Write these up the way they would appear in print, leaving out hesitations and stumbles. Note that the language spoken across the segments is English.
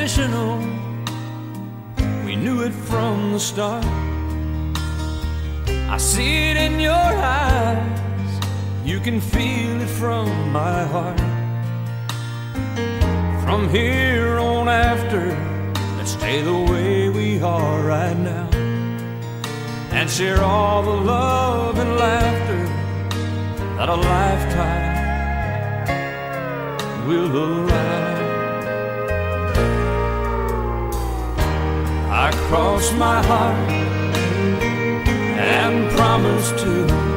unconditional. We knew it from the start. I see it in your eyes, you can feel it from my heart. From here on after, let's stay the way we are right now, and share all the love and laughter that a lifetime will allow. I cross my heart and promise to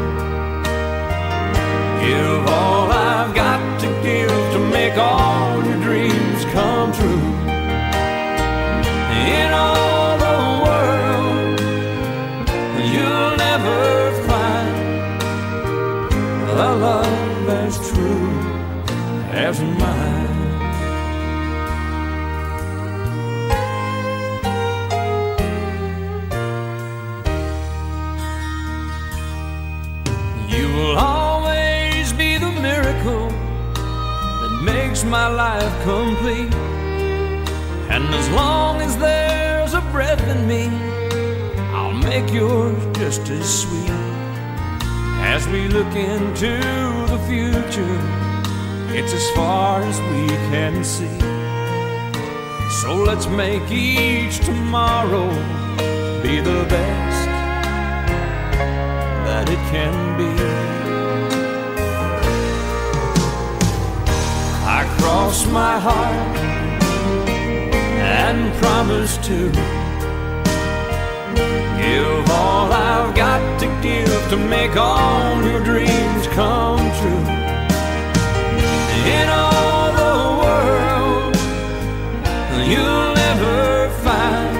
give all I've got to give to make all your dreams come true. In all the world, you'll never find a love as true as mine. You will always be the miracle that makes my life complete. And as long as there's a breath in me, I'll make yours just as sweet. As we look into the future, it's as far as we can see. So let's make each tomorrow be the best that it can be. I cross my heart and promise to give all I've got to give to make all your dreams come true. In all the world, you'll never find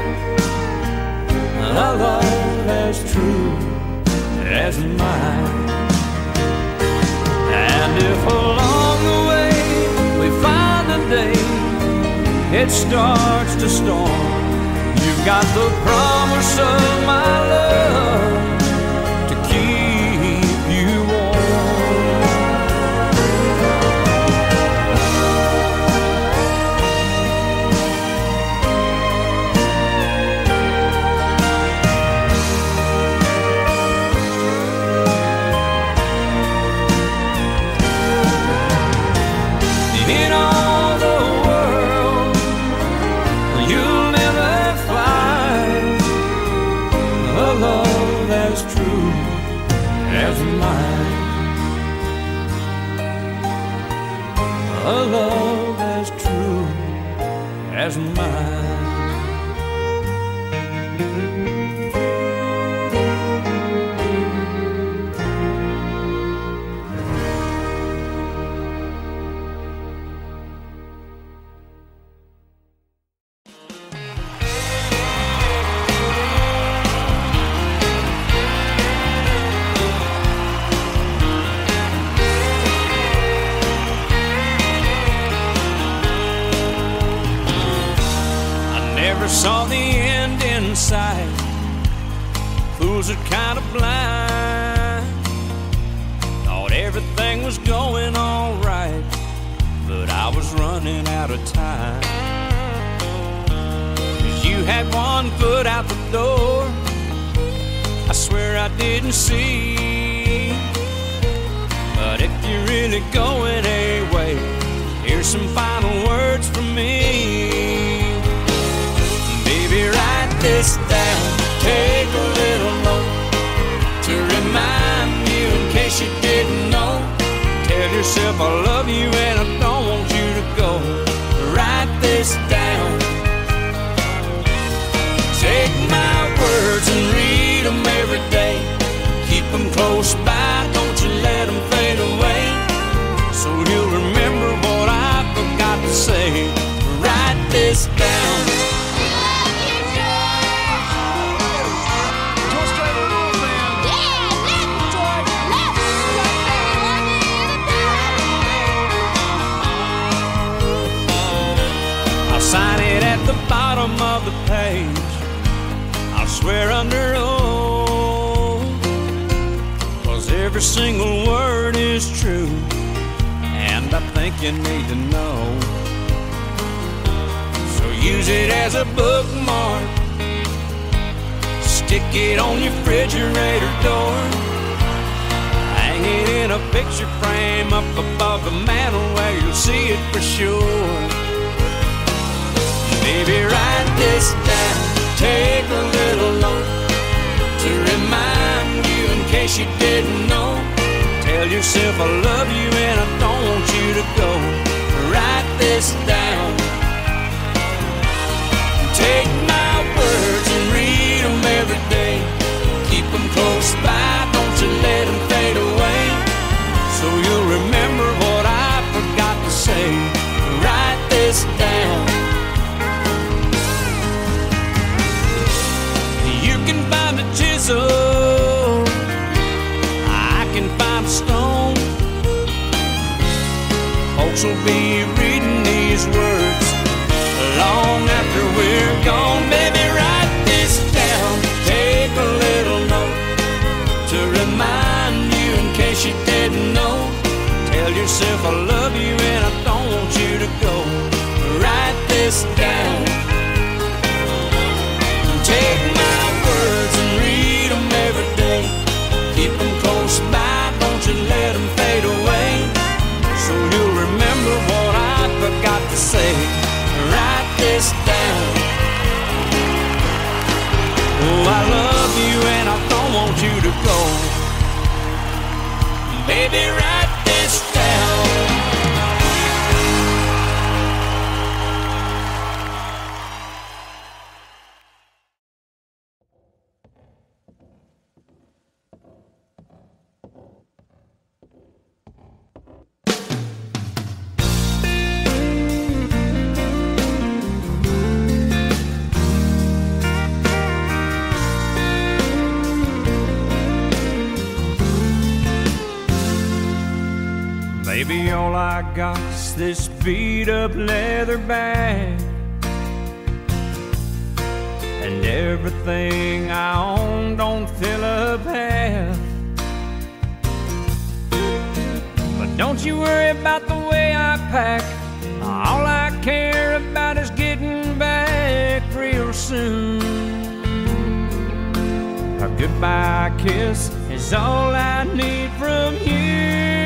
a love as true as mine. And if along the way we find a day it starts to storm, you've got the promise of my love to keep you warm. In all the world, you'll never find a love as true as mine. A love as true as mine. Saw the end in sight. Fools are kind of blind. Thought everything was going all right, but I was running out of time. 'Cause you had one foot out the door, I swear I didn't see. But if you're really going away, here's some final words from me. Baby, write this down, take a little note to remind you in case you didn't know. Tell yourself I love you and I don't want you to go. Write this down, take my words and read them every day. Keep them close by, don't you let them fade away, so you'll remember what I forgot to say. Write this down. Sign it at the bottom of the page, I'll swear under oath, 'cause every single word is true, and I think you need to know. So use it as a bookmark, stick it on your refrigerator door, hang it in a picture frame up above the mantel where you'll see it for sure. Baby, write this down, take a little note to remind you in case you didn't know. Tell yourself I love you and I don't want you to go. Write this down. Take my words and read them every day. Keep them close by, don't you let them fade away. So you'll remember what I forgot to say. Write this down. You can find a chisel, I can find a stone. Folks will be reading these words long after we're gone. Baby, write this down, take a little note to remind you in case you didn't know. Tell yourself I love you and I don't want you to go. Write this down. Take my words and read them every day. Keep them close by, don't you let them fade away. So you'll remember what I forgot to say. Write this down. Oh, I love you and I don't want you to go. Baby, write this down. Baby, all I got's this beat-up leather bag, and everything I own don't fill up half. But don't you worry about the way I pack. All I care about is getting back real soon. A goodbye kiss is all I need from you.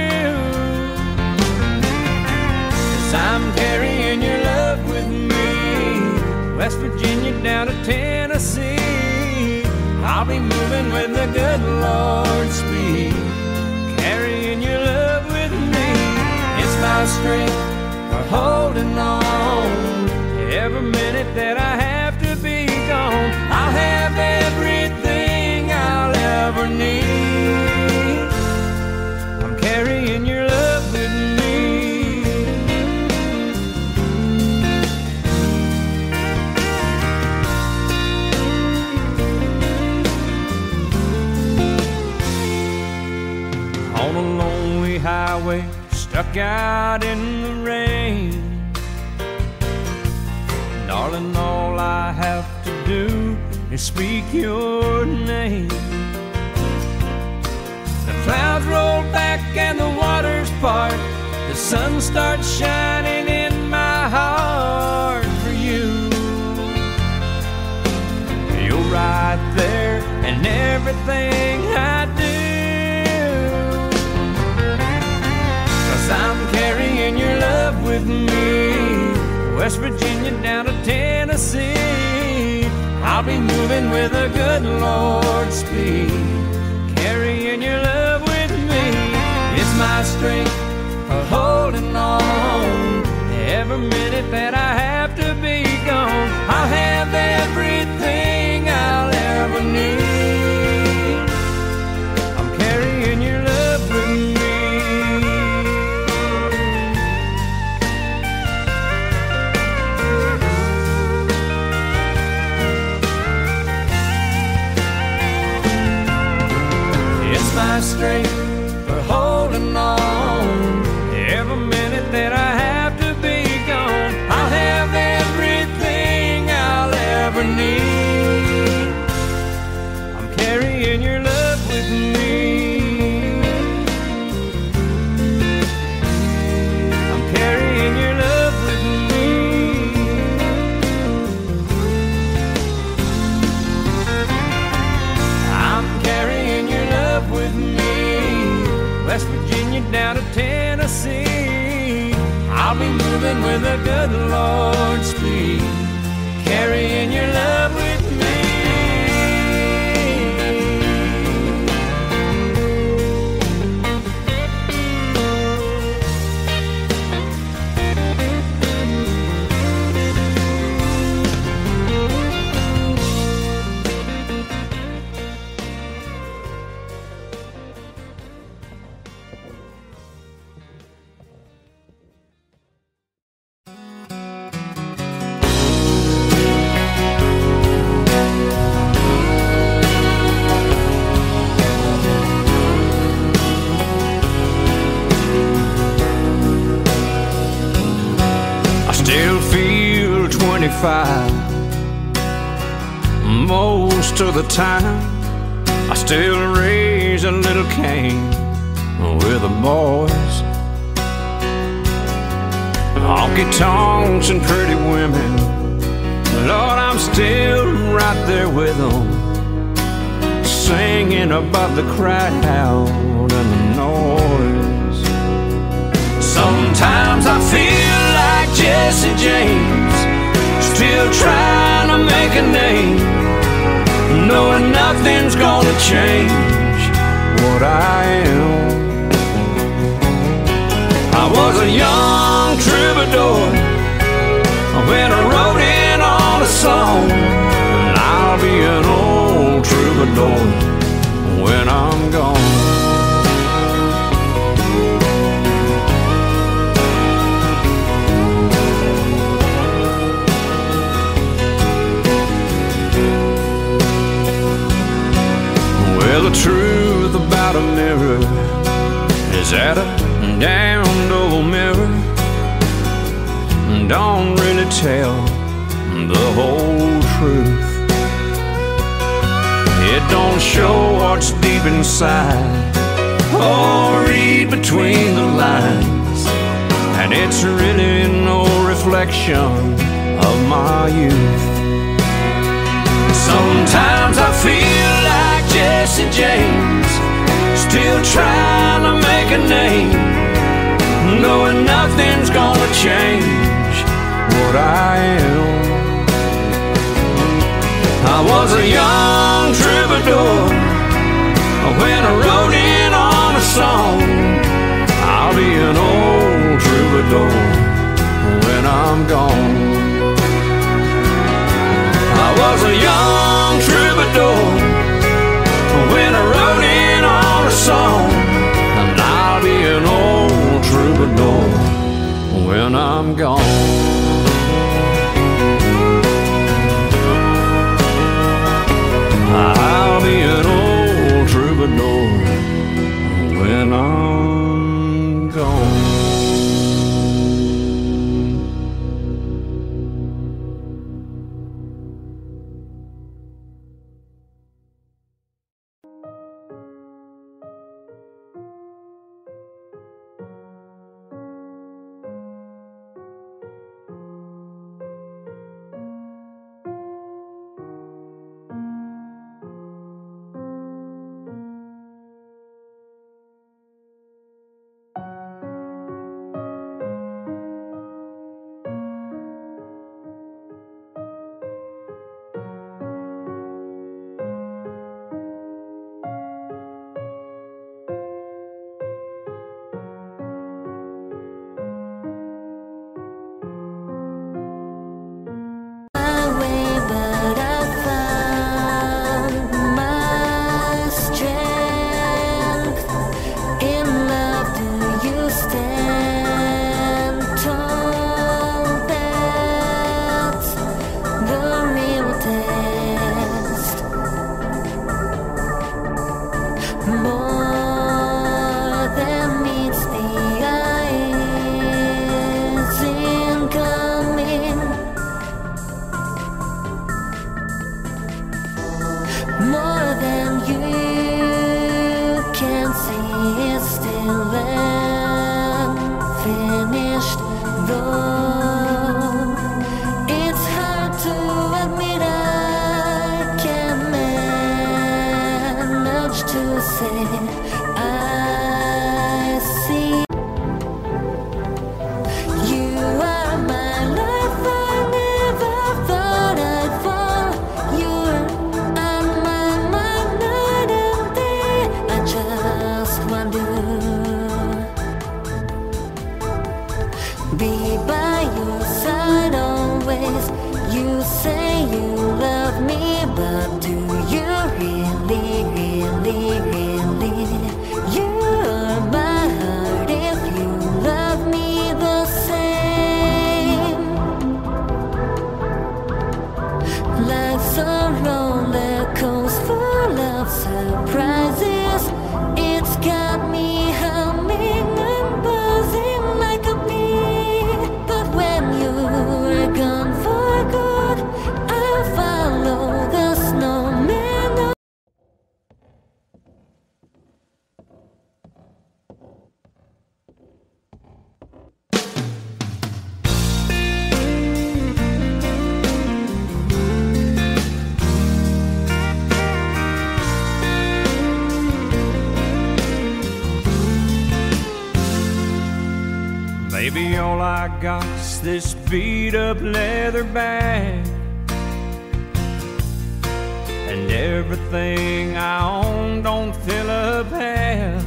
I'm carrying your love with me, West Virginia down to Tennessee. I'll be moving with the good Lord's speed, carrying your love with me. It's my strength for holding on. Every minute that I have to be gone, I'll have everything I'll ever need. I'm carrying your love with me. On a lonely highway, stuck out in the rain. Darling, all I have to do is speak your name. The clouds roll back and the waters part. The sun starts shining in my heart for you. You're right there in everything I do. I'm carrying your love with me, West Virginia down to Tennessee. I'll be moving with a good Lord's speed, carrying your love with me. It's my strength for holding on. Every minute that I have to be gone, I'll have everything I'll ever need. I'm carrying your love with me. My strength for holding on. Every minute that I have to be gone, I'll have everything I'll ever need. I'm carrying your love with me. I'm carrying your love with me. with a good Lord speed, carrying your love with me. Most of the time I still raise a little Cain with the boys. Honky tonks and pretty women, Lord, I'm still right there with them, singing above the crowd and the noise. Sometimes I feel like Jesse James, still trying to make a name, knowing nothing's gonna change what I am. I was a young troubadour when I wrote in on a song, and I'll be an old troubadour when I'm gone. Well, the truth about a mirror is that a damned old mirror don't really tell the whole truth. It don't show what's deep inside or read between the lines, and it's really no reflection of my youth. Sometimes I feel like Jesse James, still trying to make a name, knowing nothing's gonna change what I am. I was a young troubadour when I wrote in on a song. I'll be an old troubadour when I'm gone. I was a young troubadour when I wrote in on a song, and I'll be an old troubadour when I'm gone. I'll be an old troubadour when I'm gone. More than you can see is still unfinished, though it's hard to admit I can manage to say I see you are my surprises. It's got me humming and buzzing like a bee. But when you're gone for good, I'll follow the snowman. Baby, all I got's this beat up leather bag, and everything I own don't fill up half.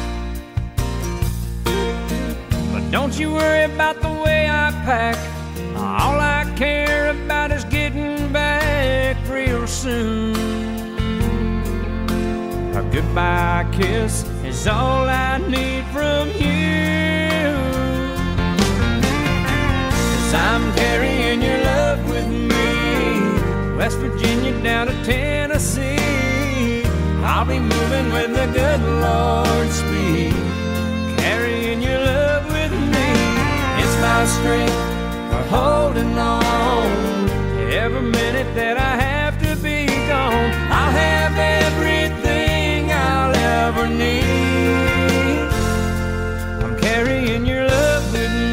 But don't you worry about the way I pack. All I care about is getting back real soon. A goodbye kiss is all I need from you. I'm carrying your love with me, West Virginia down to Tennessee. I'll be moving with the good Lord's speed, carrying your love with me. It's my strength for holding on. Every minute that I have to be gone, I'll have everything I'll ever need. I'm carrying your love with me.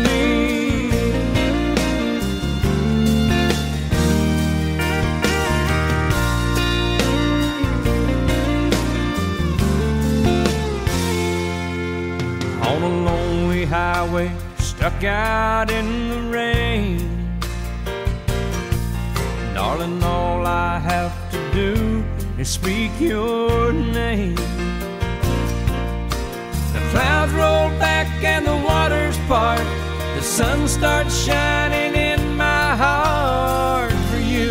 On a lonely highway, stuck out in the rain. Darling, all I have to do is speak your name. The clouds roll back and the waters part. The sun starts shining in my heart for you.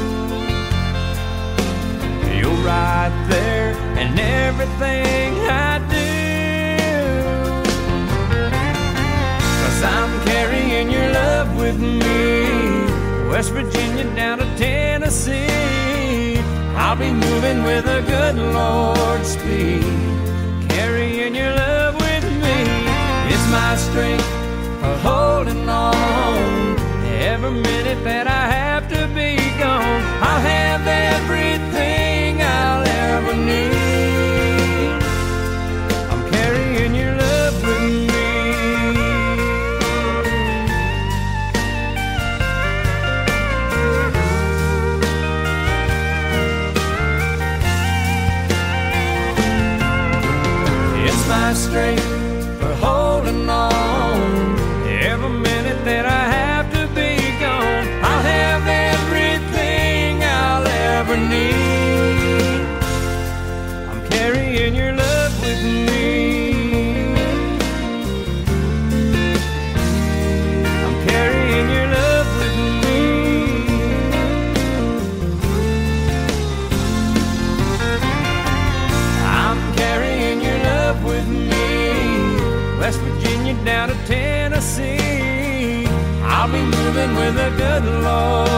You're right there in everything I do. I'm carrying your love with me, West Virginia down to Tennessee. I'll be moving with a good Lord's speed, carrying your love with me. It's my strength for holding on. Every minute that I have to be gone, I'll have everything I'll ever need. I'm carrying your love with me. My strength for holding on. Every minute that I have to be gone, I'll have everything I'll ever need. I'm carrying your love with me. I'm carrying your love with me. I'm carrying your love with me, West Virginia down to Tennessee. I'll be moving with a good Lord.